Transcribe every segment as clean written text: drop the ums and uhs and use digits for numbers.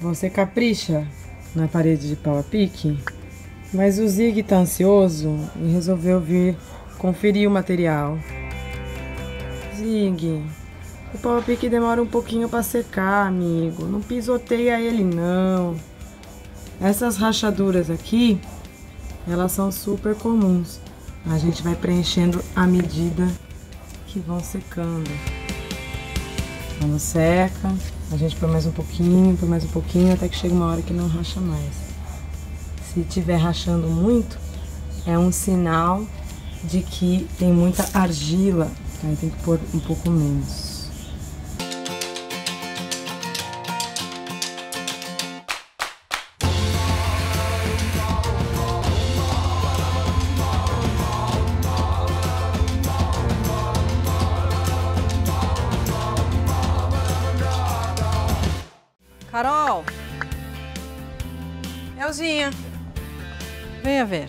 Você capricha na parede de pau a pique, mas o Zig tá ansioso e resolveu vir conferir o material. Zig, o pau a pique demora um pouquinho para secar, amigo. Não pisoteia ele, não. Essas rachaduras aqui, elas são super comuns. A gente vai preenchendo à medida que vão secando. Quando seca, a gente põe mais um pouquinho, até que chega uma hora que não racha mais. Se tiver rachando muito, é um sinal de que tem muita argila, aí tem que pôr um pouco menos. Carol! Elzinha! Venha ver.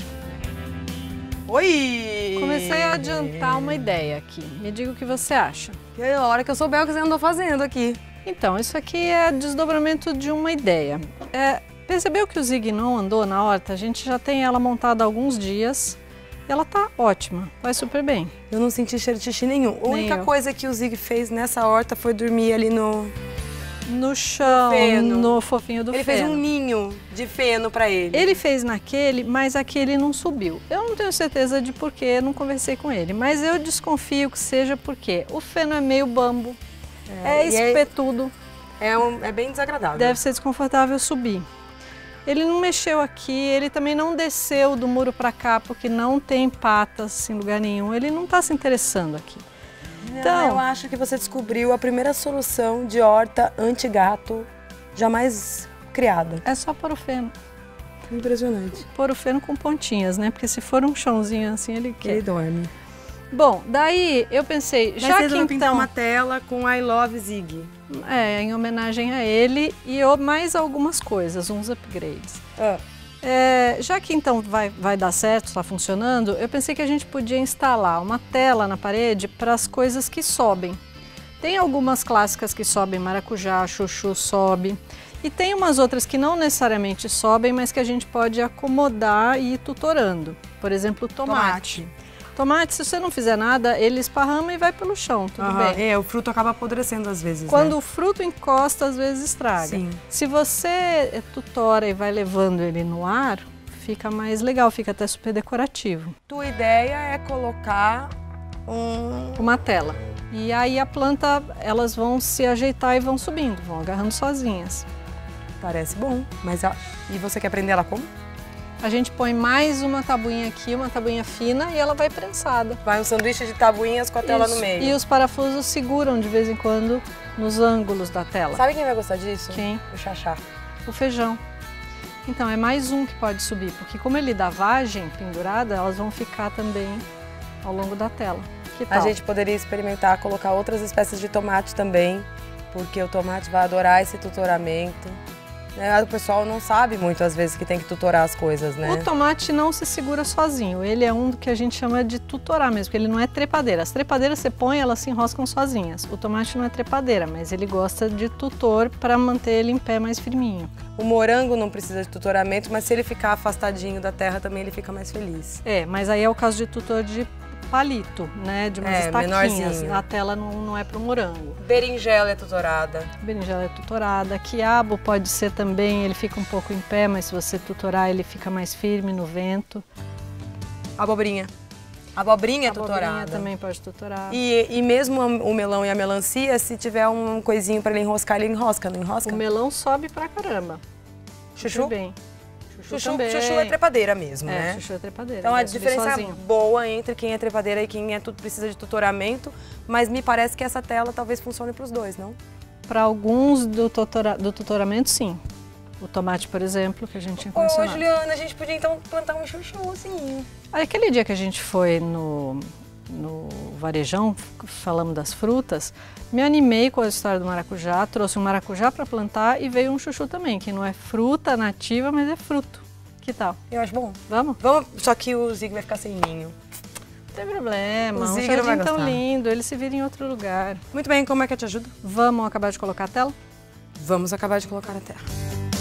Oi! Comecei a adiantar uma ideia aqui. Me diga o que você acha. E a hora que eu souber o que você andou fazendo aqui. Então, isso aqui é desdobramento de uma ideia. Percebeu que o Zig não andou na horta? A gente já tem ela montada há alguns dias. E ela tá ótima, vai super bem. Eu não senti cheiro de xixi nenhum. A única coisa que o Zig fez nessa horta foi dormir ali no chão, feno. No fofinho do feno. Ele fez um ninho de feno pra ele. Ele fez naquele, mas aquele não subiu. Eu não tenho certeza de porquê, não conversei com ele. Mas eu desconfio que seja porque o feno é meio bambo, é espetudo. É bem desagradável. Deve ser desconfortável subir. Ele não mexeu aqui, ele também não desceu do muro pra cá, porque não tem patas em lugar nenhum. Ele não tá se interessando aqui. Então, eu acho que você descobriu a primeira solução de horta anti-gato jamais criada. É só pôr o feno. Impressionante. Pôr o feno com pontinhas, né? Porque se for um chãozinho assim, ele quer. Ele dorme. Bom, daí eu pensei, já que então... pintar uma tela com I Love Zig. Em homenagem a ele e mais algumas coisas, uns upgrades. Já que então vai dar certo, está funcionando, eu pensei que a gente podia instalar uma tela na parede para as coisas que sobem. Tem algumas clássicas que sobem, maracujá, chuchu sobe. E tem umas outras que não necessariamente sobem, mas que a gente pode acomodar e ir tutorando. Por exemplo, tomate. Tomate, se você não fizer nada, ele esparrama e vai pelo chão, tudo bem. O fruto acaba apodrecendo às vezes, Quando o fruto encosta, às vezes estraga. Sim. Se você tutora e vai levando ele no ar, fica mais legal, fica até super decorativo. Tua ideia é colocar uma tela. E aí a planta, elas vão se ajeitar e vão subindo, vão agarrando sozinhas. Parece bom, mas e você quer prender ela como? A gente põe mais uma tabuinha aqui, uma tabuinha fina, e ela vai prensada. Vai um sanduíche de tabuinhas com a tela no meio. E os parafusos seguram de vez em quando nos ângulos da tela. Sabe quem vai gostar disso? Quem? O Xaxá. O feijão. Então, é mais um que pode subir, porque como ele dá vagem pendurada, elas vão ficar também ao longo da tela. Que tal? A gente poderia experimentar colocar outras espécies de tomate também, porque o tomate vai adorar esse tutoramento. O pessoal não sabe muito, às vezes, que tem que tutorar as coisas, né? O tomate não se segura sozinho. Ele é um do que a gente chama de tutorar mesmo, porque ele não é trepadeira. As trepadeiras você põe, elas se enroscam sozinhas. O tomate não é trepadeira, mas ele gosta de tutor para manter ele em pé mais firminho. O morango não precisa de tutoramento, mas se ele ficar afastadinho da terra também ele fica mais feliz. Mas aí é o caso de tutor de palito, né? De umas estaquinhas. Menorzinho. A tela não é para o morango. Berinjela é tutorada. Berinjela é tutorada. Quiabo pode ser também, ele fica um pouco em pé, mas se você tutorar ele fica mais firme no vento. Abobrinha. Abobrinha é tutorada. Abobrinha também pode tutorar. E mesmo o melão e a melancia, se tiver um coisinho para ele enroscar, ele enrosca, não enrosca? O melão sobe pra caramba. Chuchu? Bem. Chuchu é trepadeira mesmo, né? Chuchu é trepadeira. Então a diferença é boa entre quem é trepadeira e quem precisa de tutoramento, mas me parece que essa tela talvez funcione para os dois, não? Para alguns do tutoramento, sim. O tomate, por exemplo, que a gente tinha mencionado. Ô, Juliana, a gente podia então plantar um chuchu, assim. Aquele dia que a gente foi no varejão, falamos das frutas, me animei com a história do maracujá, trouxe um maracujá para plantar e veio um chuchu também, que não é fruta nativa, mas é fruto. Que tal? Eu acho bom. Vamos? Vamos, só que o Zig vai ficar sem ninho. Não tem problema, o um jardim tão lindo, ele se vira em outro lugar. Muito bem, como é que eu te ajudo? Vamos acabar de colocar a tela? Vamos acabar de colocar a tela.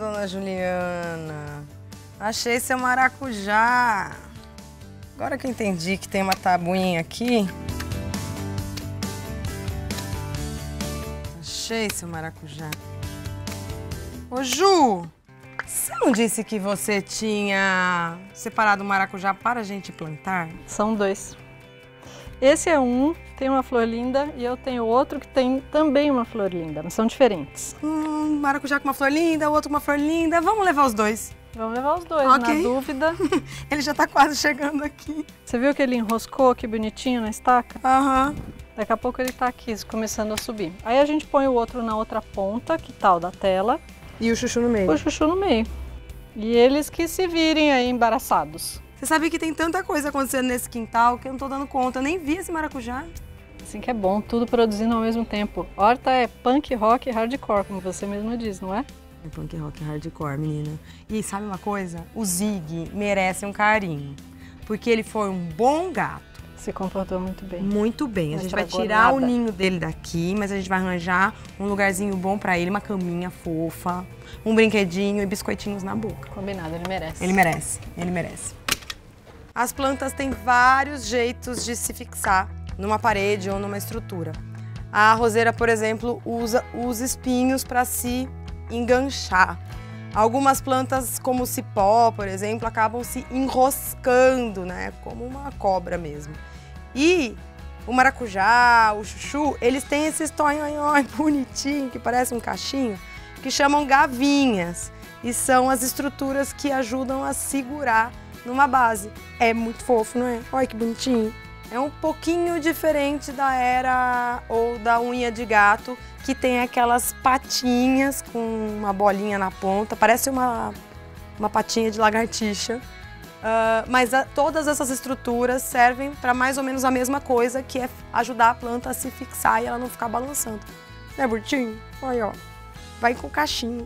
dona Juliana. Achei seu maracujá. Agora que eu entendi que tem uma tabuinha aqui. Achei seu maracujá. Ô, Ju, você não disse que você tinha separado o maracujá para a gente plantar? São 2. Esse é um, tem uma flor linda, e eu tenho outro que tem também uma flor linda, mas são diferentes. Maracujá com uma flor linda, o outro com uma flor linda. Vamos levar os 2. Vamos levar os 2, Ok. na dúvida. Ele já tá quase chegando aqui. Você viu que ele enroscou aqui bonitinho na estaca? Aham. Daqui a pouco ele tá aqui, começando a subir. Aí a gente põe o outro na outra ponta, que tal da tela. E o chuchu no meio. O chuchu no meio. E eles que se virem aí embaraçados. Você sabe que tem tanta coisa acontecendo nesse quintal que eu não tô dando conta. Eu nem vi esse maracujá. Assim que é bom, tudo produzindo ao mesmo tempo. Horta é punk, rock e hardcore, como você mesmo diz, não é? É punk rock hardcore, menina. E sabe uma coisa? O Zig merece um carinho. Porque ele foi um bom gato. Se comportou muito bem. Muito bem. A Não gente vai estragou tirar o nada. ninho dele daqui, mas a gente vai arranjar um lugarzinho bom pra ele, uma caminha fofa, um brinquedinho e biscoitinhos na boca. Combinado, ele merece. Ele merece, ele merece. As plantas têm vários jeitos de se fixar numa parede ou numa estrutura. A roseira, por exemplo, usa os espinhos para se enganchar. Algumas plantas, como o cipó, por exemplo, acabam se enroscando, né? Como uma cobra mesmo. E o maracujá, o chuchu, eles têm esses tonhonhões bonitinhos, que parece um cachinho, que chamam gavinhas. E são as estruturas que ajudam a segurar numa base. É muito fofo, não é? Olha que bonitinho. É um pouquinho diferente da era ou da unha de gato, que tem aquelas patinhas com uma bolinha na ponta, parece uma patinha de lagartixa. Mas todas essas estruturas servem para mais ou menos a mesma coisa, que é ajudar a planta a se fixar e ela não ficar balançando. Não é bonitinho? Olha, ó. Vai com o cachinho.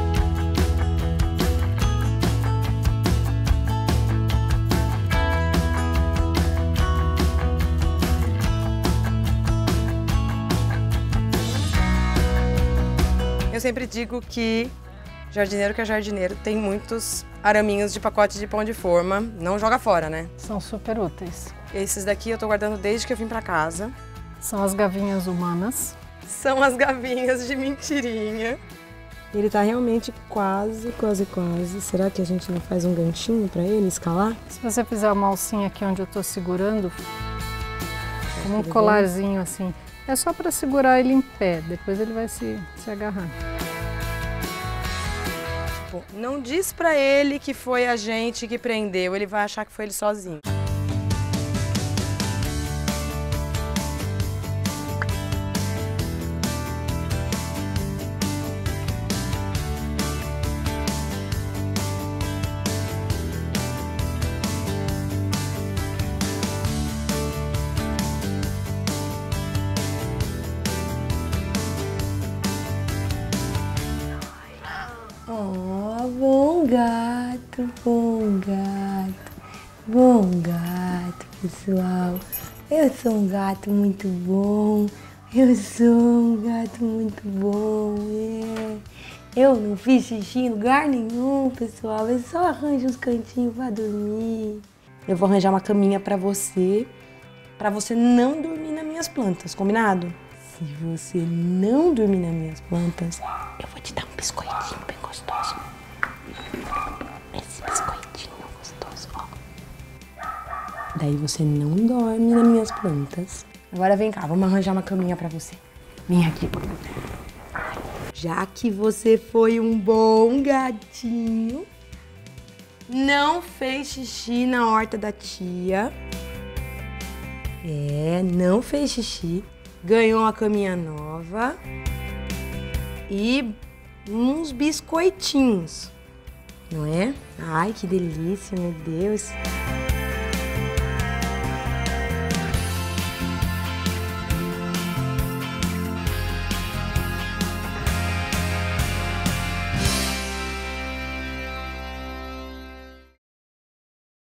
Eu sempre digo que jardineiro que é jardineiro tem muitos araminhos de pacote de pão de forma. Não joga fora, né? São super úteis. Esses daqui eu tô guardando desde que eu vim pra casa. São as gavinhas humanas. São as gavinhas de mentirinha. Ele tá realmente quase. Será que a gente não faz um ganchinho pra ele escalar? Se você fizer uma alcinha aqui onde eu tô segurando, como um colarzinho assim, é só para segurar ele em pé, depois ele vai se agarrar. Tipo, não diz pra ele que foi a gente que prendeu, ele vai achar que foi ele sozinho. Oh, bom gato, pessoal. Eu sou um gato muito bom. Eu não fiz xixi em lugar nenhum, pessoal. Eu só arranjo uns cantinhos pra dormir. Eu vou arranjar uma caminha pra você não dormir nas minhas plantas, combinado? Se você não dormir nas minhas plantas, eu vou te dar um biscoitinho bem gostoso. Esse biscoitinho gostoso, ó. Daí você não dorme nas minhas plantas. Agora vem cá, vamos arranjar uma caminha pra você. Vem aqui. Já que você foi um bom gatinho, não fez xixi na horta da tia. Não fez xixi. Ganhou uma caminha nova e uns biscoitinhos, não é? Ai, que delícia, meu Deus!